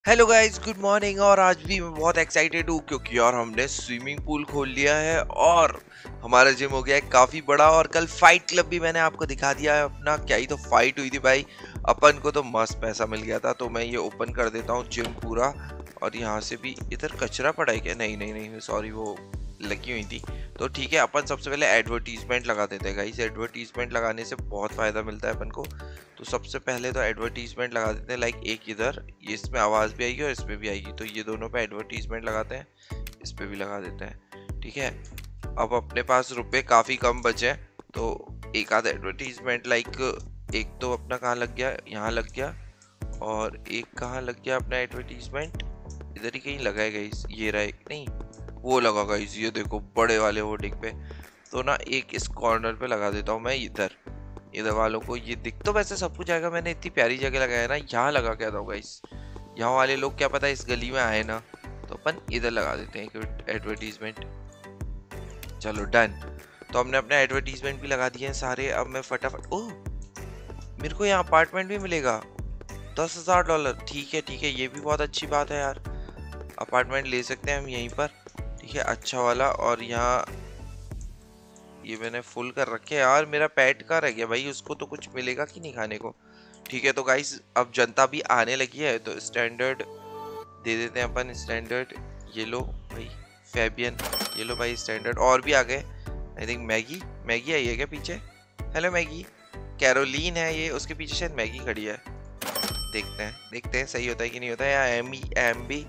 Hello guys, good morning. और आज भी मैं बहुत एक्साइटेड हूँ क्योंकि यार हमने स्विमिंग पूल खोल लिया है और हमारा जिम हो गया है काफी बड़ा। और कल फाइट क्लब भी मैंने आपको दिखा दिया है अपना। क्या ही तो फाइट हुई थी भाई। अपन को तो मस्त पैसा मिल गया था। तो मैं ये ओपन कर देता हूँ जिम पूरा। और यहाँ से भी इधर कचरा पड़ा है क्या? नहीं नहीं नहीं, सॉरी, वो लगी हुई थी। तो ठीक है, अपन सबसे पहले एडवर्टीजमेंट लगा देते हैं गाइस। एडवर्टीजमेंट लगाने से बहुत फायदा मिलता है अपन को। तो सबसे पहले तो एडवर्टीजमेंट लगा देते हैं, लाइक एक इधर, ये इसमें आवाज़ भी आएगी और इसमें भी आएगी। तो ये दोनों पे एडवर्टीजमेंट लगाते हैं, इस पे भी लगा देते हैं। ठीक है, अब अपने पास रुपए काफ़ी कम बचे हैं। तो एक आध एडवर्टीजमेंट, लाइक एक तो अपना कहाँ लग गया, यहाँ लग गया। और एक कहाँ लग गया अपना एडवर्टीजमेंट, इधर ही कहीं लगा है गाइस। ये रहा, एक नहीं, वो लगा गाइस, ये देखो बड़े वाले होर्डिंग पे। तो ना एक इस कॉर्नर पे लगा देता हूँ मैं इधर। इधर वालों को ये दिख तो वैसे सब कुछ आएगा। मैंने इतनी प्यारी जगह लगाया ना, यहाँ लगा के आता गाइस। यहाँ वाले लोग क्या पता इस गली में आए ना, तो अपन इधर लगा देते हैं एडवर्टीजमेंट। चलो डन। तो हमने अपने एडवर्टीजमेंट भी लगा दिए हैं सारे। अब मैं फटाफट, ओह, मेरे को यहाँ अपार्टमेंट भी मिलेगा $10,000। ठीक है ठीक है, ये भी बहुत अच्छी बात है यार। अपार्टमेंट ले सकते हैं हम यहीं पर। ठीक है, अच्छा वाला। और यहाँ ये मैंने फुल कर रखे हैं यार। मेरा पेट का रह गया भाई, उसको तो कुछ मिलेगा कि नहीं खाने को। ठीक है, तो गाइस अब जनता भी आने लगी है तो स्टैंडर्ड दे देते हैं अपन। स्टैंडर्ड ये लो भाई, फैबियन ये लो भाई स्टैंडर्ड। और भी आ गए, आई थिंक मैगी। मैगी आई है क्या पीछे? Hello Maggi. कैरोलीन है ये, उसके पीछे शायद मैगी खड़ी है। देखते हैं सही होता है कि नहीं होता है। या एम बी,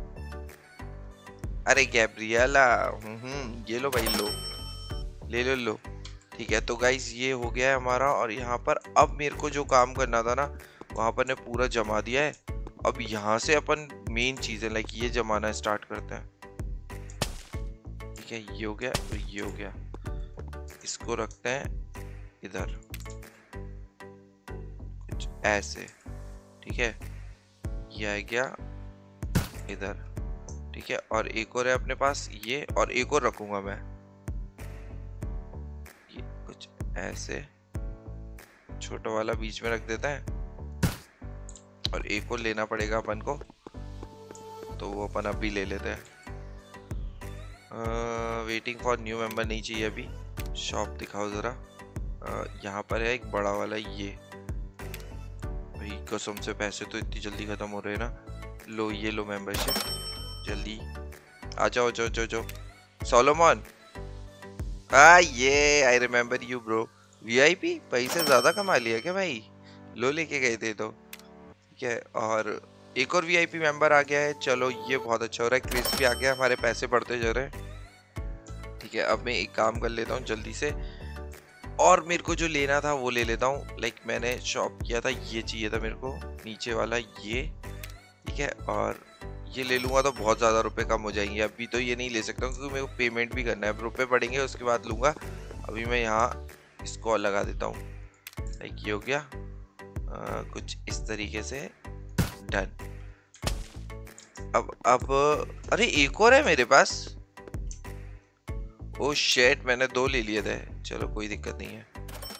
अरे गैब्रियला। ये लो भाई, लो ले लो लो। ठीक है, तो गाइज ये हो गया है हमारा। और यहाँ पर अब मेरे को जो काम करना था ना, वहाँ पर ने पूरा जमा दिया है। अब यहाँ से अपन मेन चीज़ें लाइक ये जमाना स्टार्ट करते हैं। ठीक है, ये हो गया और ये हो गया। इसको रखते हैं इधर कुछ ऐसे। ठीक है, ये आ गया इधर। ठीक है, और एक और है अपने पास ये, और एक और रखूंगा मैं ये कुछ ऐसे। छोटा वाला बीच में रख देता है। और एक और लेना पड़ेगा अपन को, तो वो अपन अभी ले लेते हैं। वेटिंग फॉर न्यू मेंबर नहीं चाहिए अभी। शॉप दिखाओ ज़रा। यहाँ पर है एक बड़ा वाला ये। भाई कसम से पैसे तो इतनी जल्दी ख़त्म हो रहे हैं ना। लो ये लो मेंबरशिप, जल्दी आ जाओ जाओ जाओ जाओ। सोलोमन, ये I remember you bro. VIP पैसे ज़्यादा कमा लिया क्या भाई? लो लेके गए थे तो। ठीक है, और एक और वीआईपी मेंबर आ गया है। चलो ये बहुत अच्छा हो रहा है। क्रिस भी आ गया, हमारे पैसे बढ़ते जा रहे हैं। ठीक है, अब मैं एक काम कर लेता हूँ जल्दी से, और मेरे को जो लेना था वो ले लेता हूँ। लाइक मैंने शॉप किया था, ये चाहिए था मेरे को नीचे वाला ये। ठीक है, और ये ले लूँगा तो बहुत ज़्यादा रुपए कम हो जाएंगे। अभी तो ये नहीं ले सकता हूँ क्योंकि मेरे को पेमेंट भी करना है। रुपए पड़ेंगे उसके बाद लूँगा। अभी मैं यहाँ इसको लगा देता हूँ। लाइक ये हो गया कुछ इस तरीके से। डन। अब अरे एक और है मेरे पास। ओ शेट, मैंने 2 ले लिए थे। चलो कोई दिक्कत नहीं है।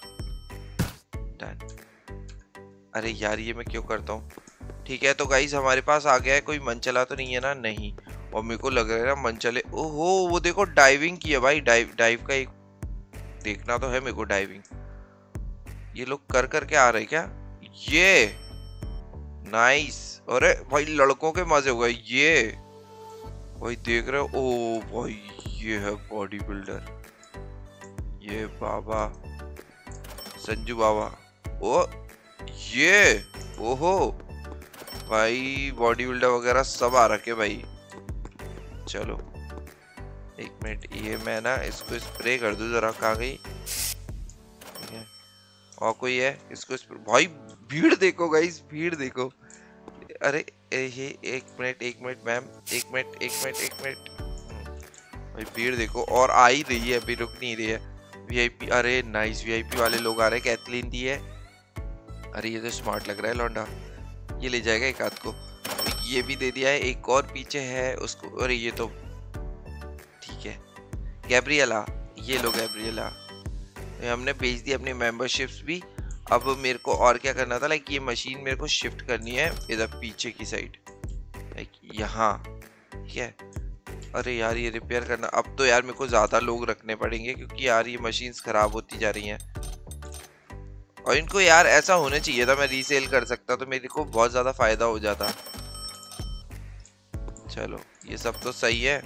डन। अरे यार ये मैं क्यों करता हूँ। ठीक है, तो गाइस हमारे पास आ गया है। कोई मन चला तो नहीं है ना? नहीं। और मेरे को लग रहा है ना मन चले। ओहो, वो देखो डाइविंग की है भाई। डाइव का एक देखना तो है मेरे को। डाइविंग ये लोग कर करके आ रहे क्या? ये नाइस। अरे भाई लड़कों के मजे हो गए ये। भाई देख रहे हो? ओ भाई ये है बॉडी बिल्डर, ये बाबा संजू बाबा। ओ ये, ओहो भाई बॉडी बिल्डर वगैरह सब आ रखे भाई। चलो एक मिनट, ये मैं ना इसको स्प्रे कर दूं जरा। कहाँ गई? ठीक है, और कोई है इसको भाई भीड़ देखो गाइस, भीड़ देखो। अरे ये एक मिनट मैम, एक मिनट भाई भीड़ देखो। और आ ही रही है, अभी रुक नहीं रही है। वीआईपी, अरे नाइस, वीआईपी वाले लोग आ रहे हैं। कैथलीन दी है। अरे ये तो स्मार्ट लग रहा है लौंडा, ये ले जाएगा एक आध को। तो ये भी दे दिया है। एक और पीछे है उसको। अरे ये तो ठीक है। गैब्रियला, ये लो गैब्रियला। हमने भेज दी अपनी मेंबरशिप्स भी। अब मेरे को और क्या करना था, लाइक ये मशीन मेरे को शिफ्ट करनी है इधर पीछे की साइड। लाइक यहाँ, ठीक है। अरे यार ये रिपेयर करना, अब तो यार मेरे को ज्यादा लोग रखने पड़ेंगे क्योंकि यार ये मशीन्स खराब होती जा रही हैं। और इनको यार ऐसा होना चाहिए था, मैं रीसेल कर सकता तो मेरे को बहुत ज्यादा फायदा हो जाता। चलो ये सब तो सही है,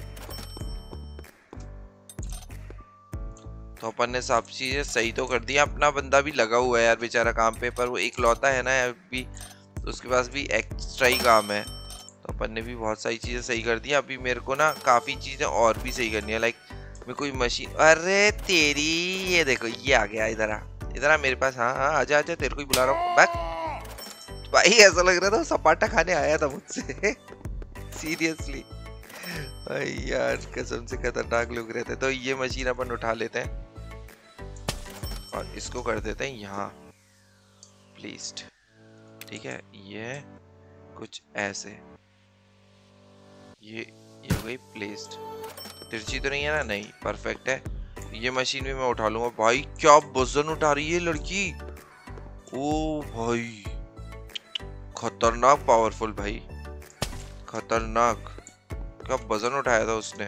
तो अपन ने सब चीजें सही तो कर दी। अपना बंदा भी लगा हुआ है यार बेचारा काम पे, पर वो एक लौता है ना अभी, तो उसके पास भी एक्स्ट्रा ही काम है। तो अपन ने भी बहुत सारी चीजें सही कर दी। अभी मेरे को ना काफी चीजें और भी सही करनी है, लाइक मेरे को मशीन, अरे तेरी, ये देखो ये आ गया, इधर आ मेरे पास। हाँ हाँ आजा आजा, तेरे को ही बुला रहा हूँ। बस भाई ऐसा लग रहा था सपाटा खाने आया था मुझसे सीरियसली भाई यार, कसम से खतरनाक लोग रहते। तो ये मशीन अपन उठा लेते हैं और इसको कर देते हैं यहाँ प्लेस्ड, ठीक है। ये कुछ ऐसे, ये हो गई प्लेस्ड। तिरछी तो नहीं है ना? नहीं, परफेक्ट है। ये मशीन भी मैं उठा लूंगा। भाई क्या वजन उठा रही है लड़की, ओ भाई खतरनाक पावरफुल, भाई खतरनाक, क्या वजन उठाया था उसने।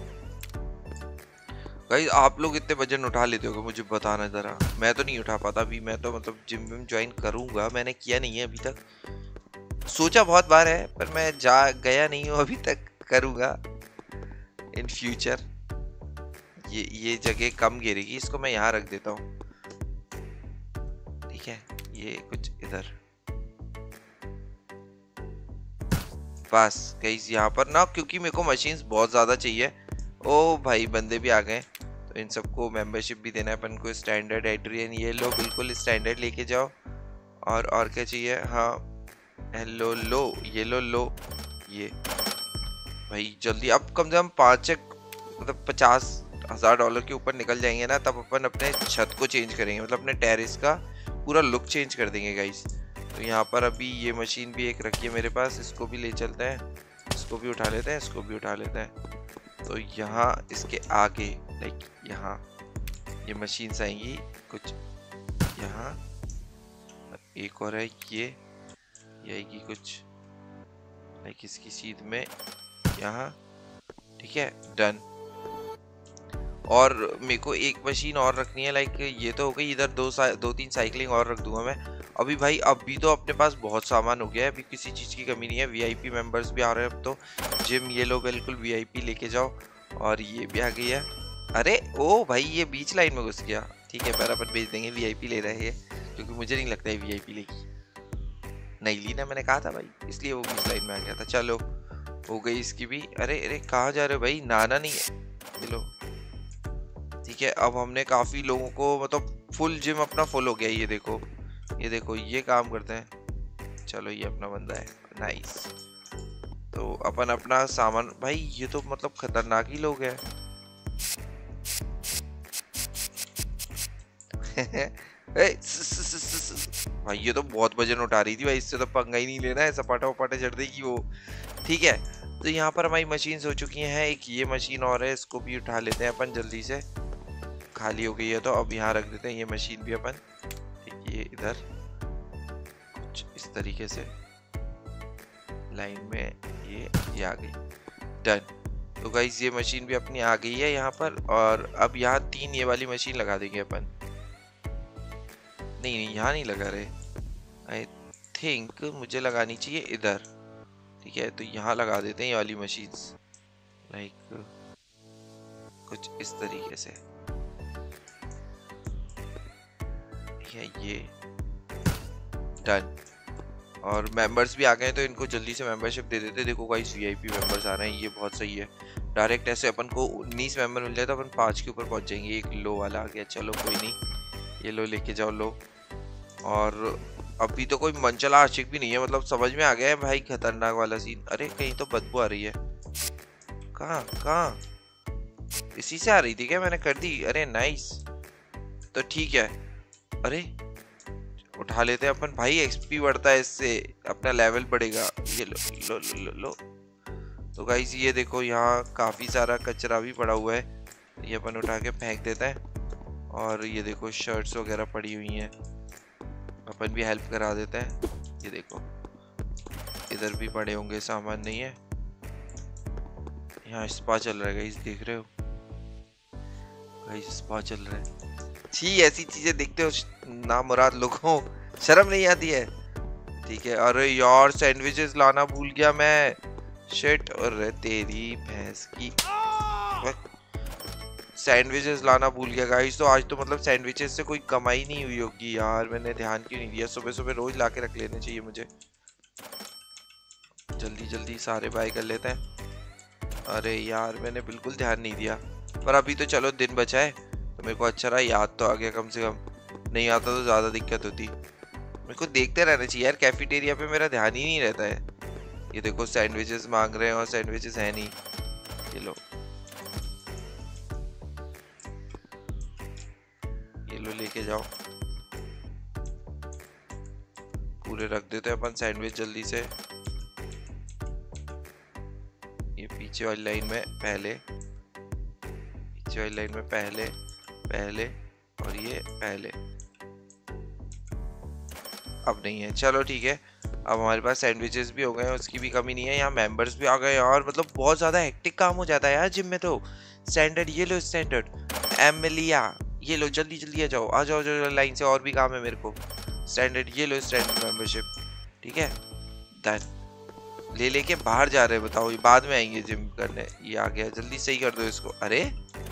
गाइस आप लोग इतने वजन उठा लेते हो, मुझे बताना जरा, मैं तो नहीं उठा पाता अभी। मैं तो मतलब जिम विम ज्वाइन करूंगा, मैंने किया नहीं है अभी तक, सोचा बहुत बार है पर मैं गया नहीं हूँ अभी तक, करूंगा इन फ्यूचर। ये जगह कम गिरेगी, इसको मैं यहाँ रख देता हूँ, ठीक है। ये कुछ इधर, बस गाइस यहाँ पर ना, क्योंकि मेरे को मशीन्स बहुत ज्यादा चाहिए। ओ भाई बंदे भी आ गए, तो इन सबको मेंबरशिप भी देना है अपन को। स्टैंडर्ड एड्रियन, ये लो बिल्कुल स्टैंडर्ड लेके जाओ। और क्या चाहिए? हाँ हेलो लो, ये लो ये भाई जल्दी। अब कम से कम 5 मतलब $50,000 के ऊपर निकल जाएंगे ना, तब अपन अपने छत को चेंज करेंगे, मतलब अपने टेरेस का पूरा लुक चेंज कर देंगे गाइस। तो यहाँ पर अभी ये मशीन भी एक रखी है मेरे पास, इसको भी ले चलते हैं, इसको भी उठा लेते हैं, इसको भी उठा लेते हैं। तो यहाँ इसके आगे लाइक यहाँ ये मशीन्स आएंगी कुछ यहाँ, एक और है ये आएगी कुछ लाइक इसकी सीध में यहाँ, ठीक है डन। और मेरे को एक मशीन और रखनी है, लाइक ये तो हो गई। इधर 2-3 साइकिलिंग और रख दूंगा मैं अभी। भाई अभी तो अपने पास बहुत सामान हो गया है, अभी किसी चीज़ की कमी नहीं है। वीआईपी मेंबर्स भी आ रहे हैं अब तो। जिम ये लो बिल्कुल वीआईपी लेके जाओ, और ये भी आ गई है। अरे ओ भाई ये बीच लाइन में घुस गया, ठीक है पर अपन भेज देंगे, वीआईपी ले रहे हैं, क्योंकि मुझे नहीं लगता है वीआईपी लेगी, नहीं ली ना, मैंने कहा था भाई, इसलिए वो बीच लाइन में आ गया था। चलो हो गई इसकी भी। अरे अरे कहाँ जा रहे हो भाई, नाना नहीं है, ये लो ठीक है। अब हमने काफी लोगों को, मतलब फुल जिम अपना फुल हो गया। ये देखो ये काम करते हैं। चलो ये अपना बंदा है, नाइस। तो अपन अपना सामान, भाई ये तो मतलब खतरनाक ही लोग हैं भाई ये तो बहुत वजन उठा रही थी भाई, इससे तो पंगा ही नहीं लेना है, सपाटा वपाटा चढ़ देगी वो, ठीक है। तो यहाँ पर हमारी मशीन हो चुकी हैं, एक ये मशीन और है, इसको भी उठा लेते हैं अपन जल्दी से, खाली हो गई है तो अब यहाँ रख देते हैं ये मशीन भी अपन, ठीक। ये इधर कुछ इस तरीके से लाइन में ये आ गई, डन। तो गाइस ये मशीन भी अपनी आ गई है यहाँ पर। और अब यहाँ 3 ये वाली मशीन लगा देंगे अपन। नहीं यहाँ नहीं लगा रहे, आई थिंक मुझे लगानी चाहिए इधर, ठीक है। तो यहाँ लगा देते हैं ये वाली मशीन्स, लाइक कुछ इस तरीके से, ये डन। और मेंबर्स भी आ गए तो इनको जल्दी से मेंबरशिप दे देते। देखो गाइस वीआईपी मेंबर्स आ रहे हैं, ये बहुत सही है। डायरेक्ट ऐसे अपन को 19 मेंबर मिल जाए तो अपन 5 के ऊपर पहुंच जाएंगे। एक लो वाला आ गया, चलो कोई नहीं, ये लो लेके जाओ लो। और अभी तो कोई मनचला आशिक भी नहीं है, मतलब समझ में आ गया है भाई खतरनाक वाला सीन। अरे कहीं तो बदबू आ रही है, कहाँ इसी से आ रही थी क्या? मैंने कर दी, अरे नाइस, तो ठीक है। अरे उठा लेते हैं अपन, भाई एक्सपी बढ़ता है इससे, अपना लेवल बढ़ेगा। ये लो। तो गाइस ये देखो यहाँ काफी सारा कचरा भी पड़ा हुआ है, ये अपन उठा के फेंक देते हैं। और ये देखो शर्ट्स वगैरह पड़ी हुई हैं, अपन भी हेल्प करा देते हैं। ये देखो इधर भी पड़े होंगे, सामान नहीं है। यहाँ स्पा चल रहा है गाइस, देख रहे हो गाइस, स्पा चल रहा है। छी, ऐसी चीजें देखते हो ना मुराद लोगों, शर्म नहीं आती है? ठीक है। अरे यार सैंडविचेस लाना भूल गया मैं, शिट। अरे तेरी भैंस की, सैंडविचेस लाना भूल गया गाइस। तो आज तो मतलब सैंडविचेस से कोई कमाई नहीं हुई होगी यार, मैंने ध्यान क्यों नहीं दिया? सुबह सुबह रोज लाके रख लेने चाहिए मुझे। जल्दी जल्दी सारे बाय कर लेते हैं। अरे यार मैंने बिल्कुल ध्यान नहीं दिया, पर अभी तो चलो दिन बचा है तो मेरे को अच्छा रहा, याद तो आ गया कम से कम। नहीं आता तो ज्यादा दिक्कत होती। मेरे को देखते रहना चाहिए यार, कैफेटेरिया पे मेरा ध्यान ही नहीं रहता है। ये देखो सैंडविचेस मांग रहे हैं और सैंडविचेस है नहीं। ये लो, ये लो, लेके जाओ। पूरे रख देते हैं अपन सैंडविच जल्दी से। ये पीछे वाली लाइन में पहले, पीछे वाली लाइन में पहले, पहले, और ये पहले। अब नहीं है, चलो ठीक है। अब हमारे पास सैंडविचेस भी हो गए हैं, उसकी भी कमी नहीं है। यहाँ मेंबर्स भी आ गए यार, मतलब बहुत ज्यादा हेक्टिक काम हो जाता है यार जिम में तो। स्टैंडर्ड, ये लो स्टैंडर्ड। एमिलिया, ये लो, जल्दी जल्दी आ जाओ, आ जाओ, जाओ लाइन से, और भी काम है मेरे को। स्टैंडर्ड, ये लो स्टैंडर्ड मेंबरशिप, ठीक है डन। ले लेके बाहर जा रहे हैं, बताओ, ये बाद में आएंगे जिम करने। ये आ गया, जल्दी सही कर दो इसको। अरे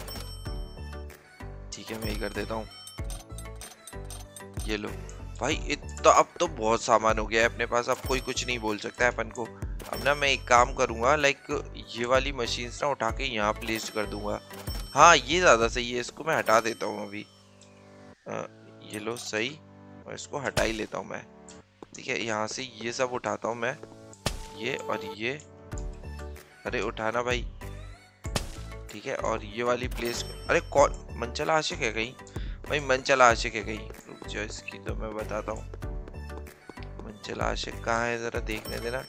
ठीक है, मैं ही कर देता हूँ। ये लो भाई, इतना अब तो बहुत सामान हो गया है अपने पास, अब कोई कुछ नहीं बोल सकता है अपन को। अब ना मैं एक काम करूंगा, लाइक ये वाली मशीन्स ना उठा के यहाँ प्लेस कर दूंगा। हाँ ये ज्यादा सही है, इसको मैं हटा देता हूँ अभी। ये लो सही, और इसको हटा ही लेता हूँ मैं। ठीक है, यहाँ से ये सब उठाता हूँ मैं, ये और ये। अरे उठाना भाई, ठीक है। और ये वाली प्लेस, अरे कौन मनचला आशिक है कहीं? भाई मनचला आशिक है कहीं? रुक जाओ, इसकी तो मैं बताता हूँ। मनचला आशिक कहाँ है, जरा देखने देना।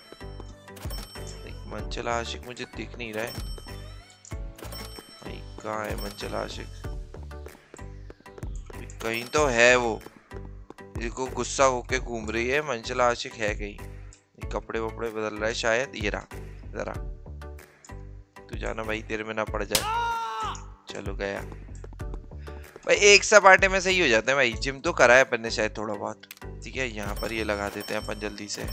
मनचला आशिक मुझे दिख नहीं रहा है भाई, कहाँ है मनचला आशिक? कहीं तो है वो, इसको गुस्सा होके घूम रही है। मनचला आशिक है कहीं? कपड़े वपड़े बदल रहा है शायद। ये रहा, जरा तू जाना भाई, तेरे में ना पड़ जाए। चलो गया भाई, एक सपाटे में सही हो जाता है भाई। जिम तो करा है अपन ने शायद थोड़ा बहुत। ठीक है, यहाँ पर ये लगा देते हैं अपन जल्दी से,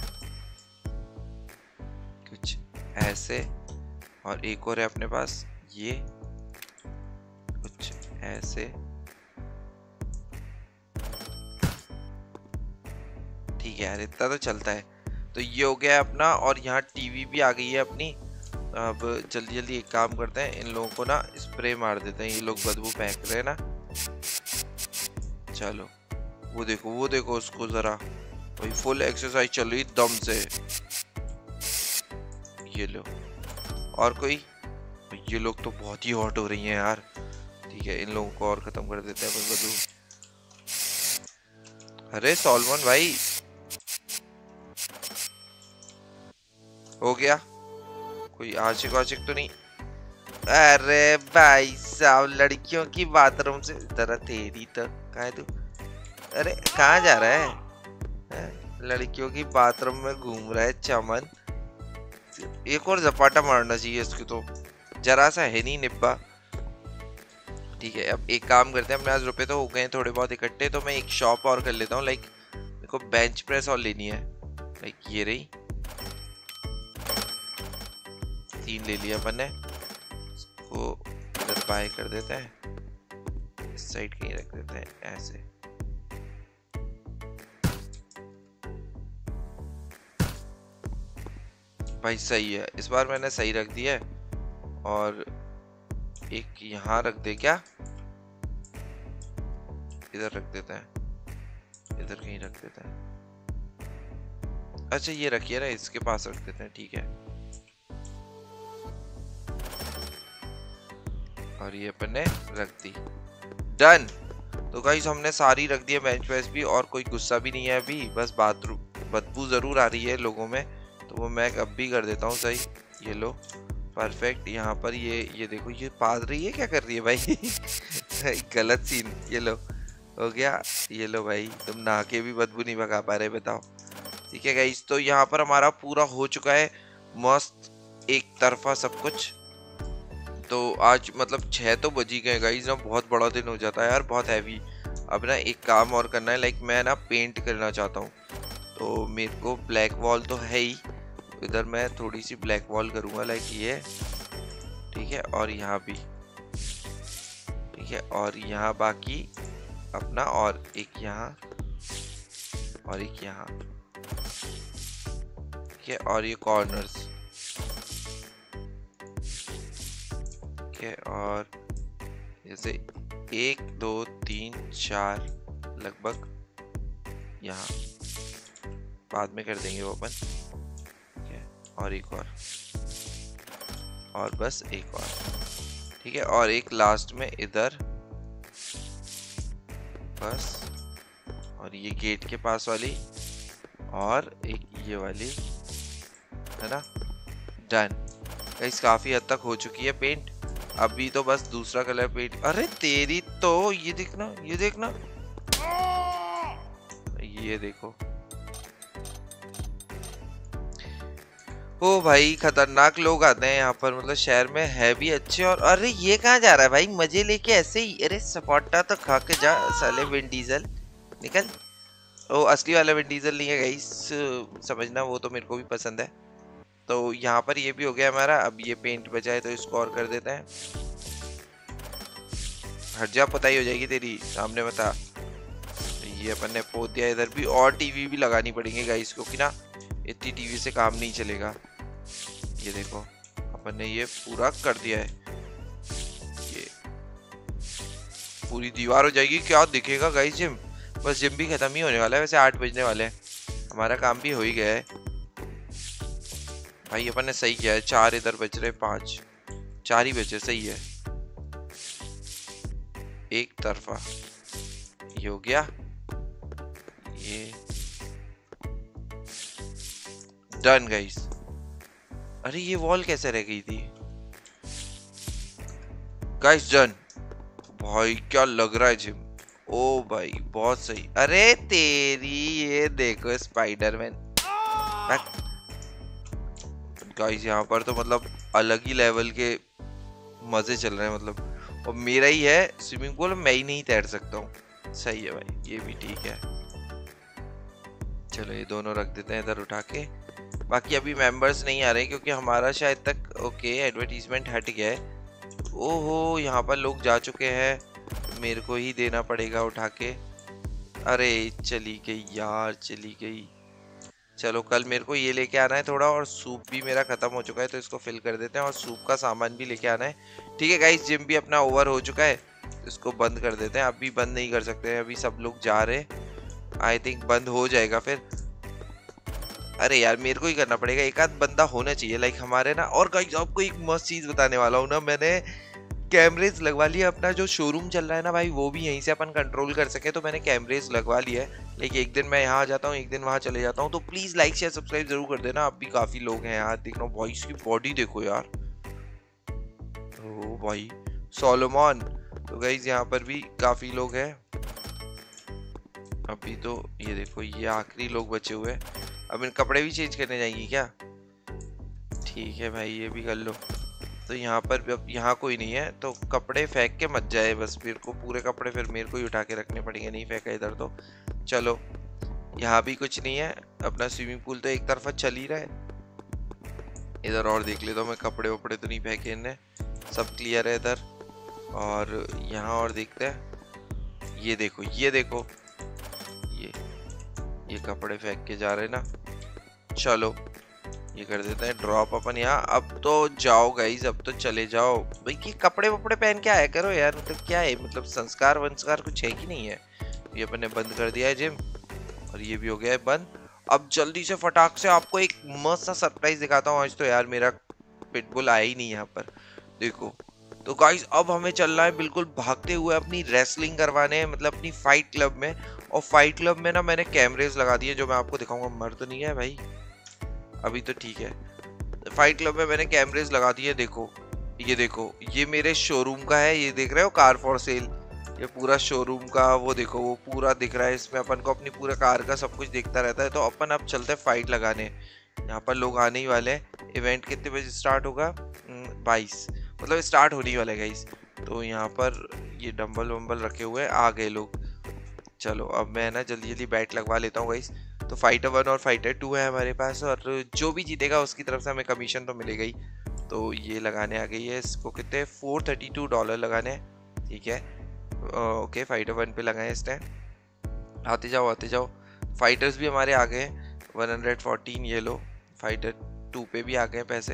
कुछ ऐसे। और एक और है अपने पास, ये कुछ ऐसे। ठीक है यार, इतना तो चलता है। तो ये हो गया अपना, और यहाँ टीवी भी आ गई है अपनी। अब जल्दी जल्दी एक काम करते हैं, इन लोगों को ना स्प्रे मार देते हैं, ये लोग बदबू फेंक रहे हैं ना। चलो वो देखो, वो देखो उसको जरा, भाई फुल एक्सरसाइज चल रही दम से। ये लो, और कोई? ये लोग तो बहुत ही हॉट हो रही हैं यार। ठीक है, इन लोगों को और खत्म कर देते हैं बदबू। अरे सॉल्मन भाई, हो गया? कोई आशिक वाशिक तो नहीं? अरे भाई साहब, लड़कियों की बाथरूम से तरह तेरी तो, कहाँ है तू? अरे कहाँ जा रहा है? लड़कियों की बाथरूम में घूम रहा है चमन। एक और झपाटा मारना चाहिए इसको तो, जरा सा है नहीं निब्बा। ठीक है, अब एक काम करते हैं, अपने पास रुपए तो हो गए थोड़े बहुत इकट्ठे, तो मैं एक शॉप और कर लेता हूँ। लाइक मेरे को बेंच प्रेस और लेनी है, लाइक ये रही, 3 ले लिया अपन ने। इसको इधर बाय कर देते हैं, इस साइड कहीं रख देते हैं ऐसे। भाई सही है, इस बार मैंने सही रख दिया है। और एक यहाँ रख दे क्या? इधर रख देते हैं, इधर कहीं रख देते हैं। अच्छा ये रखिए ना, इसके पास रख देते हैं, ठीक है। और ये अपन ने रख दी, डन। तो गाइस हमने सारी रख दी है बेंच प्रेस भी, और कोई गुस्सा भी नहीं है अभी। बस बाथरूम बदबू जरूर आ रही है लोगों में, तो वो मैं अब भी कर देता हूँ सही। ये लो परफेक्ट। यहाँ पर ये देखो, ये पाद रही है, क्या कर रही है भाई? गलत सीन। ये लो हो गया। ये लो भाई, तुम नहा के भी बदबू नहीं भगा पा रहे, बताओ। ठीक है गाइस, तो यहाँ पर हमारा पूरा हो चुका है मस्त एक तरफा सब कुछ। तो आज मतलब 6 तो बज ही गए गाइस ना, बहुत बड़ा दिन हो जाता है यार, बहुत हैवी। अब ना एक काम और करना है, लाइक मैं ना पेंट करना चाहता हूँ। तो मेरे को ब्लैक वॉल तो है ही, इधर मैं थोड़ी सी ब्लैक वॉल करूँगा लाइक ये, ठीक है, और यहाँ भी ठीक है, और यहाँ बाकी अपना, और एक यहाँ और एक यहाँ, ठीक है, और ये कॉर्नर्स, ठीक है, और जैसे 1 2 3 4 लगभग यहाँ बाद में कर देंगे वो अपन, ठीक है, और एक और बस एक और, ठीक है, और एक लास्ट में इधर बस, और ये गेट के पास वाली, और एक ये वाली, है ना, डन। गाइस काफी हद तक हो चुकी है पेंट, अभी तो बस दूसरा कलर पेंट। अरे तेरी तो ये देखना, ये देखना, ये देखो, ओ भाई खतरनाक लोग आते हैं यहाँ पर, मतलब शहर में है भी अच्छे। और अरे ये कहाँ जा रहा है भाई, मजे लेके ऐसे ही, अरे सपोटा तो खा के जा साले विन डीजल, निकल। ओ असली वाला विन डीजल नहीं है गाइस, समझना, वो तो मेरे को भी पसंद है। तो यहाँ पर ये भी हो गया हमारा, अब ये पेंट बचा है तो इसको और कर देते हैं। हट जा, पता ही हो जाएगी तेरी, सामने बता। ये अपन ने पोत दिया इधर भी, और टीवी भी लगानी पड़ेंगे गाइस, क्योंकि ना इतनी टीवी से काम नहीं चलेगा। ये देखो अपन ने ये पूरा कर दिया है, ये पूरी दीवार हो जाएगी, क्या दिखेगा गाइस जिम। बस जिम भी खत्म ही होने वाला है, वैसे 8 बजने वाले हैं, हमारा काम भी हो ही गया है भाई। अपन ने सही किया है, 4 इधर बच रहे, 5 4 ही बचे, सही है, एक तरफा ये हो गया, ये डन गाइस। अरे ये वॉल कैसे रह गई थी गाइस, डन भाई, क्या लग रहा है जिम, ओ भाई बहुत सही। अरे तेरी ये देखो स्पाइडरमैन गाइस, यहाँ पर तो मतलब अलग ही लेवल के मजे चल रहे हैं मतलब। और मेरा ही है स्विमिंग पूल, मैं ही नहीं तैर सकता हूँ, सही है भाई, ये भी ठीक है। चलो ये दोनों रख देते हैं इधर उठा के। बाकी अभी मेंबर्स नहीं आ रहे क्योंकि हमारा शायद तक ओके एडवर्टीजमेंट हट गया है। ओहो यहाँ पर लोग जा चुके हैं, मेरे को ही देना पड़ेगा उठा के। अरे चली गई यार, चली गई। चलो कल मेरे को ये लेके आना है थोड़ा, और सूप भी मेरा खत्म हो चुका है तो इसको फिल कर देते हैं, और सूप का सामान भी लेके आना है। ठीक है गाइस, जिम भी अपना ओवर हो चुका है, इसको बंद कर देते हैं। अभी बंद नहीं कर सकते हैं, अभी सब लोग जा रहे हैं, आई थिंक बंद हो जाएगा फिर। अरे यार मेरे को ही करना पड़ेगा, एक आध बंदा होना चाहिए लाइक हमारे ना। और गाइस आपको एक मस्त चीज बताने वाला हूँ ना, मैंने कैमरेज लगवा लिया, अपना जो शोरूम चल रहा है ना भाई वो भी यहीं से अपन कंट्रोल कर सके, तो मैंने कैमरेज लगवा लिया है। लेकिन एक दिन मैं यहाँ आ जाता हूँ, एक दिन वहाँ चले जाता हूँ, तो प्लीज लाइक शेयर सब्सक्राइब जरूर कर देना। अब भी काफी लोग हैं यार, देख रहा हूँ भाई इसकी बॉडी देखो यार, ओ भाई सोलोमन। तो गाइस यहाँ पर भी काफी लोग हैं अभी, तो ये देखो ये आखिरी लोग बचे हुए हैं। अब इन कपड़े भी चेंज करने जाएंगी क्या? ठीक है भाई ये भी कर लो। तो यहाँ पर अब यहाँ कोई नहीं है तो कपड़े फेंक के मत जाए, बस मेरे को पूरे कपड़े फिर मेरे को ही उठा के रखने पड़ेंगे, नहीं फेंका इधर तो। चलो यहाँ भी कुछ नहीं है, अपना स्विमिंग पूल तो एक तरफा चल ही रहा है। इधर और देख लेता हूँ मैं, कपड़े वपड़े तो नहीं फेंके इनने, सब क्लियर है इधर। और यहाँ और देखते हैं, ये देखो ये देखो, ये कपड़े फेंक के जा रहे ना। चलो ये कर देते हैं ड्रॉप अपन यहाँ। अब तो जाओ गाइज, अब तो चले जाओ भाई, ये कपड़े वपड़े पहन के आया करो यार, मतलब क्या है, मतलब संस्कार वंस्कार कुछ है कि नहीं है। ये अपन ने बंद कर दिया है जिम, और ये भी हो गया है बंद। अब जल्दी से फटाक से आपको एक मस्त सा सरप्राइज दिखाता हूँ। आज तो यार मेरा पिटबुल आया ही नहीं यहाँ पर, देखो। तो गाइज अब हमें चलना है बिल्कुल भागते हुए अपनी रेसलिंग करवाने, मतलब अपनी फाइट क्लब में। और फाइट क्लब में ना मैंने कैमरेज लगा दिए जो मैं आपको दिखाऊंगा। मर तो नहीं है भाई अभी, तो ठीक है। फाइट क्लब में मैंने कैमरेज लगा दिए, देखो ये देखो, ये मेरे शोरूम का है, ये देख रहे हो कार फॉर सेल, ये पूरा शोरूम का वो देखो, वो पूरा दिख रहा है। इसमें अपन को अपनी पूरा कार का सब कुछ दिखता रहता है। तो अपन अब चलते हैं फाइट लगाने। यहाँ पर लोग आने ही वाले हैं। इवेंट कितने बजे स्टार्ट होगा? 22, मतलब स्टार्ट होने ही वाला है गाइस। तो यहाँ पर ये डंबल वंबल रखे हुए हैं, आ गए लोग। चलो अब मैं ना जल्दी जल्दी बैट लगवा लेता हूँ गाइस। तो फाइटर 1 और फाइटर 2 है हमारे पास, और जो भी जीतेगा उसकी तरफ से हमें कमीशन तो मिलेगा ही। तो ये लगाने आ गई है। इसको कितने $432 लगाने हैं, ठीक है। ओके, फाइटर 1 पे लगाए इसने। आते जाओ आते जाओ। फाइटर्स भी हमारे आ गए 114, ये लो। फाइटर 2 पे भी आ गए पैसे।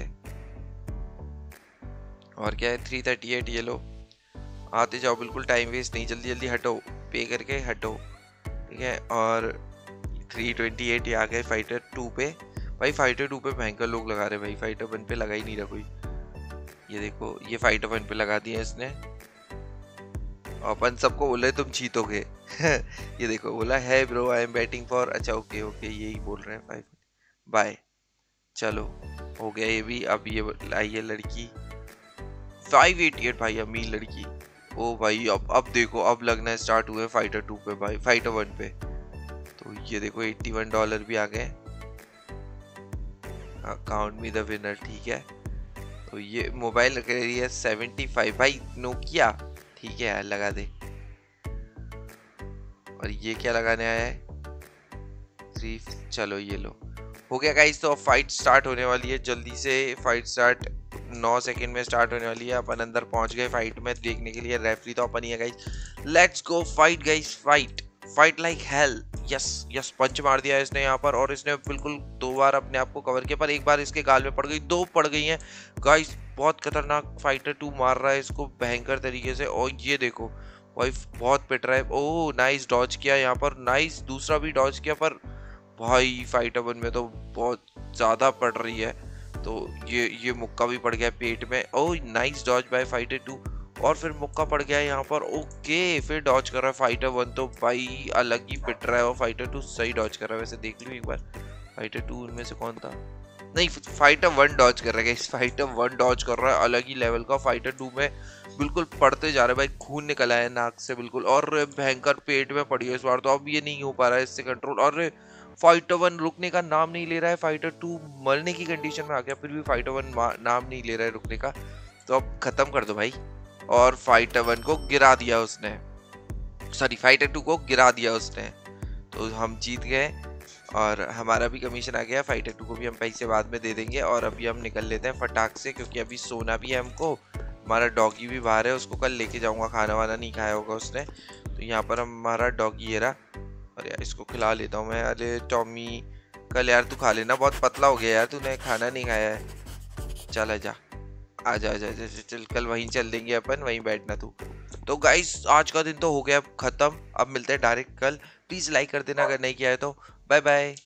और क्या है 338, ये लो। आते जाओ, बिल्कुल टाइम वेस्ट नहीं, जल्दी जल्दी हटो, पे करके हटो, ठीक है। और 328 ये आ गए फाइटर 2 पे। भाई फाइटर 2 पे भयंकर लोग लगा रहे भाई, फाइटर 1 पे लगा ही नहीं रहा कोई। ये देखो, ये फाइटर 1 पे लगा दिया इसने। अपन सबको बोले तुम जीतोगे। ये देखो, बोला है bro I am batting for, अच्छा ओके ओके यही बोल रहे हैं। 5 बाय। चलो हो गया ये भी। अब ये आई है लड़की 588 भाई, अमीर लड़की। ओ भाई अब देखो, अब लगना स्टार्ट हुए फाइटर 2 पे भाई, फाइटर 1 पे। तो ये देखो $81 भी आ गए। काउंट मी द विनर, ठीक है। तो ये मोबाइल रख रही है 75 भाई, नोकिया, ठीक है यार लगा दे। और ये क्या लगाने आया है 3, चलो ये लो, हो गया गाइस। तो अब फाइट स्टार्ट होने वाली है, जल्दी से फाइट स्टार्ट 9 सेकंड में स्टार्ट होने वाली है। अपन अंदर पहुंच गए फाइट में देखने के लिए। रेफरी तो अपन ही है guys. Let's go fight guys, fight fight like hell. Yes yes, punch मार दिया इसने यहाँ पर, और इसने बिल्कुल 2 बार अपने आप को कवर किया, पर एक बार इसके गाल में पड़ गई, 2 पड़ गई हैं गाइस। बहुत खतरनाक फाइटर 2 मार रहा है इसको भयंकर तरीके से। और ये देखो भाई बहुत पिट रहा है। ओह नाइस, डॉज किया यहाँ पर, नाइस, दूसरा भी डॉज किया। पर भाई फाइटर 1 में तो बहुत ज्यादा पड़ रही है। तो ये मुक्का भी पड़ गया पेट में। Oh nice dodge by fighter 2, और फिर मुक्का पड़ गया यहाँ पर। ओके, फिर डॉज कर रहा है फाइटर 1, तो भाई अलग ही पिट रहा है। और फाइटर 2 सही डॉज कर रहा है। वैसे देख लो एक बार, फाइटर 2 उनमें से कौन था? नहीं, फाइटर 1 डॉज कर रहा है, फाइटर 1 डॉज कर रहा है अलग ही लेवल का। फाइटर 2 में बिल्कुल पड़ते जा रहा है भाई, खून निकला है नाक से बिल्कुल, और भयंकर पेट में पड़ी है इस बार। तो अब ये नहीं हो पा रहा है इससे कंट्रोल। और फाइटर 1 रुकने का नाम नहीं ले रहा है। फाइटर 2 मरने की कंडीशन में आ गया, फिर भी फाइटर 1 नाम नहीं ले रहा है रुकने का। तो अब खत्म कर दो भाई। और फाइटर 1 को गिरा दिया उसने, सॉरी फाइटर 2 को गिरा दिया उसने। तो हम जीत गए, और हमारा भी कमीशन आ गया। फाइटर 2 को भी हम पैसे बाद में दे देंगे। और अभी हम निकल लेते हैं फटाक से, क्योंकि अभी सोना भी है हमको। हमारा डॉगी भी बाहर है, उसको कल लेके जाऊंगा, खाना वाना नहीं खाया होगा उसने। तो यहाँ पर हमारा डॉगी ये रहा। अरे यार इसको खिला लेता हूँ मैं। अरे टॉमी, कल यार तू खा लेना, बहुत पतला हो गया यार, तूने खाना नहीं खाया है। चल आजा आजा आजा, चल कल वहीं चल देंगे अपन, वहीं बैठना तू। तो गाइस आज का दिन तो हो गया खत्म। अब मिलते हैं डायरेक्ट कल। प्लीज लाइक कर देना अगर नहीं किया है तो। Bye bye.